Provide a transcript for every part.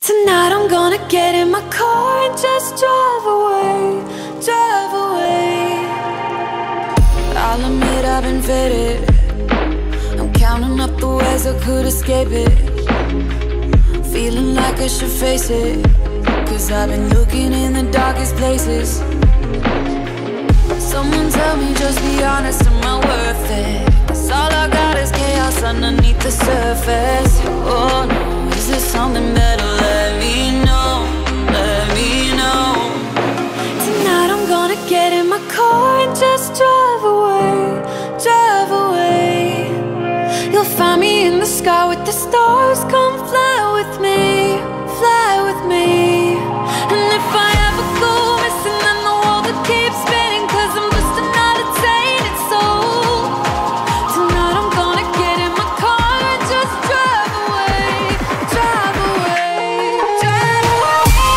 Tonight I'm gonna get in my car and just drive away, drive away. I'll admit I've been faded. I'm counting up the ways I could escape it. Feeling like I should face it, 'cause I've been looking in the darkest places. Someone tell me, just be honest, am I worth it? 'Cause all I got is chaos underneath the surface. Oh no, is there something better? Let me know, let me know. Tonight I'm gonna get in my car and just drive away, drive away. You'll find me in the sky with the stars. Come fly with me, fly with me. And if I ever go missing, then the world will keep spinning, 'cause I'm just another tainted soul. Tonight I'm gonna get in my car and just drive away, drive away, drive away.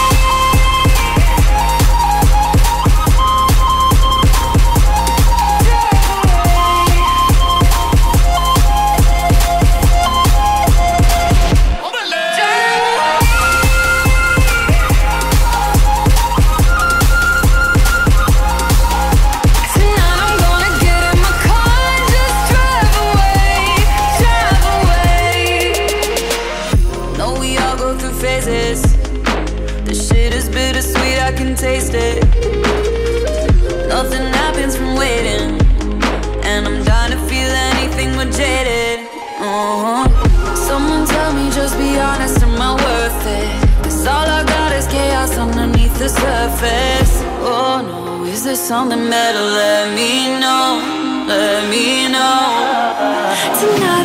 Phases. This shit is bittersweet, I can taste it. Nothing happens from waiting, and I'm dying to feel anything but jaded. Someone tell me, just be honest, am I worth it? 'Cause all I got is chaos underneath the surface. Oh no, is there something better? Let me know, let me know. Tonight